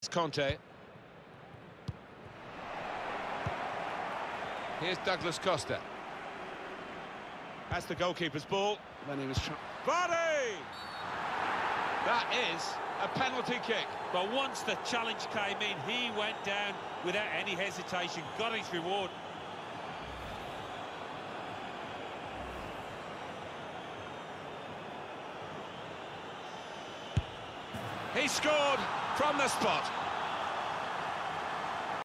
Conte. Here's Douglas Costa. That's the goalkeeper's ball. Then he was Vardy! That is a penalty kick. But once the challenge came in, he went down without any hesitation, got his reward. He scored from the spot.